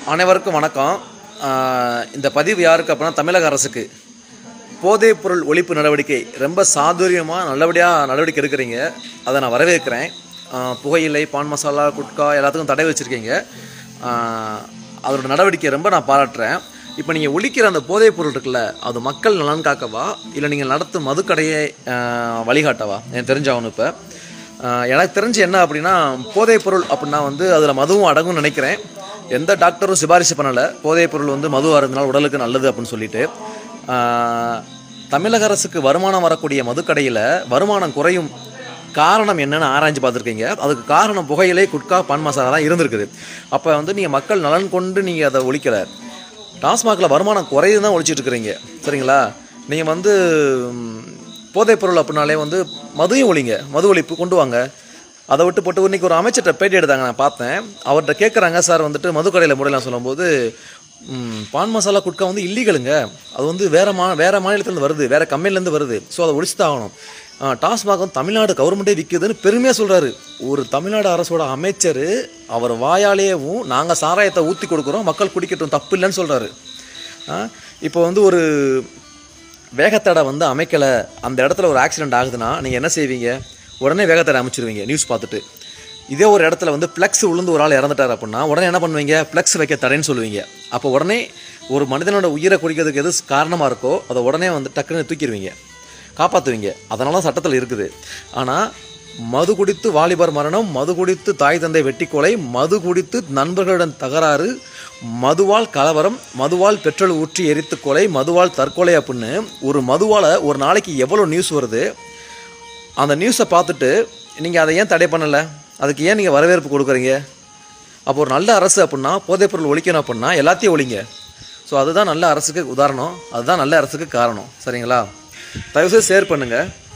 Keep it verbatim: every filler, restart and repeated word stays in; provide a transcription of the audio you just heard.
அனைவருக்கும் வணக்கம். இந்த பதிவு யாருக்கு அப்படின்னா, தமிழக அரசுக்கு போதைப் பொருள் ஒழிப்பு நடவடிக்கை ரொம்ப சாதுரியமாக நல்லபடியாக நடவடிக்கை எடுக்கிறீங்க. அதை நான் வரவேற்கிறேன். புகையிலை, பான் மசாலா, குட்கா எல்லாத்துக்கும் தடை வச்சுருக்கீங்க. அதோட நடவடிக்கை ரொம்ப நான் பாராட்டுறேன். இப்போ நீங்கள் ஒழிக்கிற அந்த போதைப் பொருள் இருக்குல்ல, அது மக்கள் நலன் காக்கவா இல்லை நீங்கள் நடத்தும் மதுக்கடையை வழிகாட்டவா? எனக்கு தெரிஞ்சாகணும். இப்போ எனக்கு தெரிஞ்சு என்ன அப்படின்னா, போதைப் பொருள் அப்படின்னா வந்து அதில் மதுவும் அடங்கும்னு நினைக்கிறேன். எந்த டாக்டரும் சிபாரிசு பண்ணலை போதைப் பொருள் வந்து மது அருந்தினால் உடலுக்கு நல்லது அப்படின்னு சொல்லிட்டு. தமிழக அரசுக்கு வருமானம் வரக்கூடிய மதுக்கடையில் வருமானம் குறையும் காரணம் என்னென்னு ஆராய்ச்சி பார்த்துருக்கீங்க. அதுக்கு காரணம் புகையிலை, குட்கா, பான் மசாலா தான் இருந்திருக்குது. அப்போ வந்து நீங்கள் மக்கள் நலன் கொண்டு நீங்கள் அதை ஒழிக்கலை. டாஸ்மாகில் வருமானம் குறையுது தான் ஒழிச்சிட்டு இருக்கிறீங்க. சரிங்களா? நீங்கள் வந்து போதைப் பொருள் அப்படின்னாலே வந்து மதுவையும் ஒழிங்க, மது ஒழிப்பு கொண்டு வாங்க. அதை விட்டு போட்டு இன்றைக்கி ஒரு அமைச்சர்கிட்ட பேட்டி எடுத்தாங்க, நான் பார்த்தேன். அவர்கிட்ட கேட்குறாங்க, சார் வந்துட்டு மதுக்கடையில் முறையெல்லாம் சொல்லும்போது, பான் மசாலா, குட்கா வந்து இல்லீகலுங்க, அது வந்து வேறு மா வேறு மாநிலத்துலேருந்து வருது, வேறு கம்பெனிலேருந்து வருது, ஸோ அதை ஒழிச்சு தான் ஆகணும். டாஸ்மாக் வந்து தமிழ்நாடு கவர்மெண்ட்டே விற்குதுன்னு பெருமையாக சொல்கிறாரு. ஒரு தமிழ்நாடு அரசோட அமைச்சர் அவர் வாயாலேயும் நாங்கள் சாராயத்தை ஊற்றி கொடுக்குறோம், மக்கள் குடிக்கட்டும், தப்பு இல்லைன்னு சொல்கிறாரு. இப்போ வந்து ஒரு வேகத்தடை வந்து அமைக்கலை, அந்த இடத்துல ஒரு ஆக்சிடென்ட் ஆகுதுன்னா நீங்கள் என்ன செய்வீங்க? உடனே வேகத்தடை அமைச்சிருவீங்க நியூஸ் பார்த்துட்டு. இதே ஒரு இடத்துல வந்து ஃப்ளெக்ஸ் விழுந்து ஒரு ஆள் இறந்துட்டார் அப்படின்னா உடனே என்ன பண்ணுவீங்க? ஃப்ளெக்ஸ் வைக்க தடைன்னு சொல்லுவீங்க. அப்போ உடனே ஒரு மனிதனோட உயிரை குடிக்கிறதுக்கு எது காரணமாக இருக்கோ அதை உடனே வந்து டக்குன்னு தூக்கிடுவீங்க, காப்பாற்றுவீங்க. அதனால சட்டத்தில் இருக்குது. ஆனால் மது குடித்து வாலிபர் மரணம், மது குடித்து தாய் தந்தை வெட்டி கொலை, மது குடித்து நண்பர்களுடன் தகராறு, மதுவால் கலவரம், மதுவால் பெட்ரோல் ஊற்றி எரித்து கொலை, மதுவால் தற்கொலை அப்படின்னு ஒரு மதுவால் ஒரு நாளைக்கு எவ்வளோ நியூஸ் வருது. அந்த நியூஸை பார்த்துட்டு நீங்கள் அதை ஏன் தடை பண்ணலை? அதுக்கு ஏன் நீங்கள் வரவேற்பு கொடுக்குறீங்க? அப்போ ஒரு நல்ல அரசு அப்படின்னா போதைப் பொருள் ஒழிக்கணும் அப்படின்னா எல்லாத்தையும் ஒழிங்க. ஸோ அதுதான் நல்ல அரசுக்கு உதாரணம், அதுதான் நல்ல அரசுக்கு காரணம். சரிங்களா? தயவுசெய்து ஷேர் பண்ணுங்கள்.